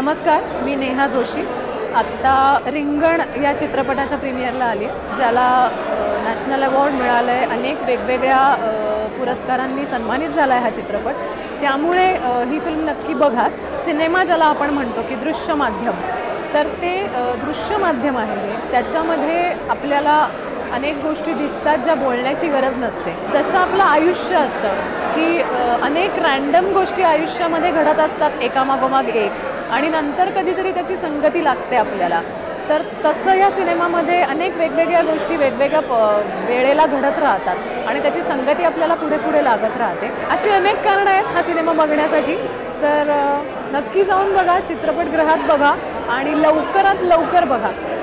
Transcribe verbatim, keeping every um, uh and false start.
नमस्कार, मी नेहा जोशी. आत्ता रिंगण या चित्रपटाच्या प्रीमियरला आली, ज्याला नॅशनल अवॉर्ड मिळालं आहे. अनेक वेगवेगळ्या पुरस्कारांनी सन्मानित झाला आहे हा चित्रपट. त्यामुळे ही फिल्म नक्की बघाच. सिनेमा ज्याला आपण म्हणतो की दृश्य माध्यम, तर ते दृश्य माध्यम आहे. त्याच्यामध्ये आपल्याला अनेक गोष्टी दिसतात ज्या बोलण्याची गरज नसते. जसं आपलं आयुष्य असतं की अनेक रँडम गोष्टी आयुष्यामध्ये घडत असतात एकामागोमाग एक, आणि नंतर कधीतरी त्याची संगती लागते आपल्याला. तर तसं या सिनेमामध्ये अनेक वेगवेगळ्या गोष्टी वेगवेगळ्या प वेळेला घडत राहतात आणि त्याची संगती आपल्याला पुढे पुढे लागत राहते. अशी अनेक कारणं आहेत हा सिनेमा बघण्यासाठी. तर नक्की जाऊन बघा, चित्रपटगृहात बघा आणि लवकरात लवकर बघा.